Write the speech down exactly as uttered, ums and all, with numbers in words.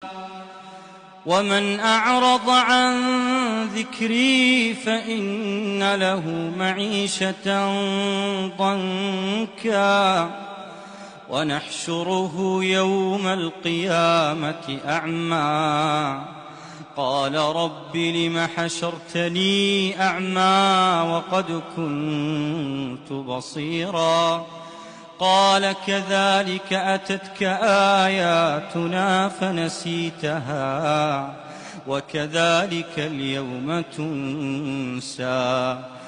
ومن أعرض عن ذكري فإن له معيشة ضنكا ونحشره يوم القيامة أعمى قال رب لم حشرتني أعمى وقد كنت بصيرا قال كذلك أتتك آياتنا فنسيتها وكذلك اليوم تنسى